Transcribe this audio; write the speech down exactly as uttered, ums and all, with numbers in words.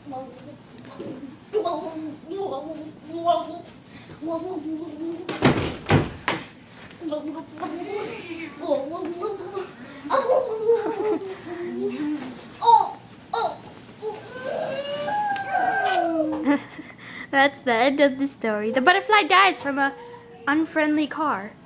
That's the end of the story. The butterfly dies from a unfriendly car.